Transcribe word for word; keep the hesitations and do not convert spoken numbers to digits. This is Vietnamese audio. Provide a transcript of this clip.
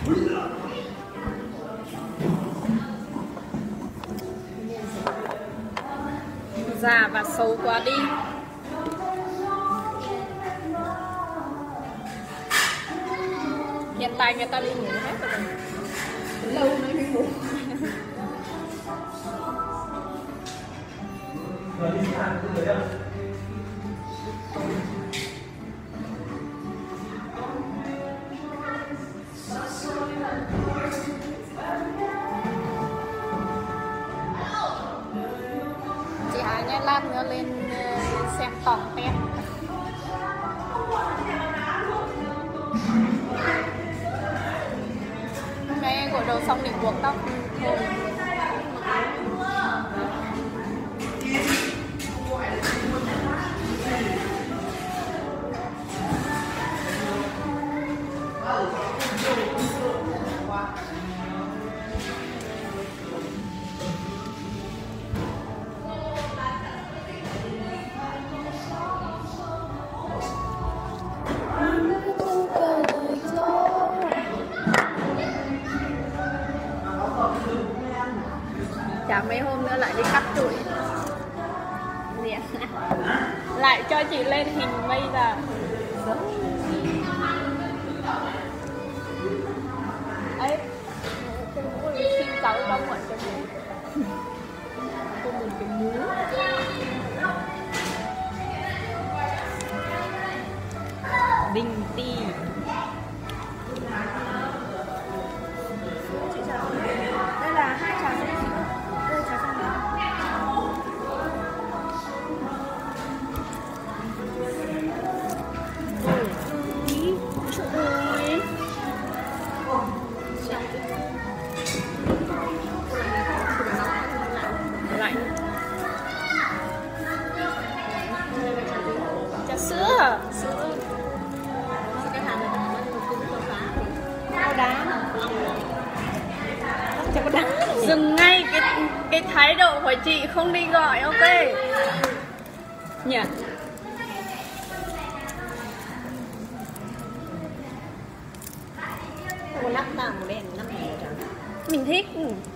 Già và xấu quá đi. Hiện tại người ta đi ngủ hết rồi. Lâu mới đi ngủ. Chị Hải nhé, lát nữa lên xem tổng tem. Hôm nay em gội đầu xong để buộc tóc thôi. Chả mấy hôm nữa lại đi cắt tụi lại cho chị lên hình bây giờ. Ấy cái mũ này xin cháu đông muộn cho chị. Cô mình cái mũ Đinh Ti. Đây là hai trà sữa. Đây trà sữa. Ý, trời ơi. Lạnh. Trà sữa, sữa. Cái hàng này nó cũng có phá. Có đá. Chẳng có đá. Dừng ngay cái cái thái độ của chị, không đi gọi, ok nhỉ? Cô lắp vào một đèn năm này. Mình thích.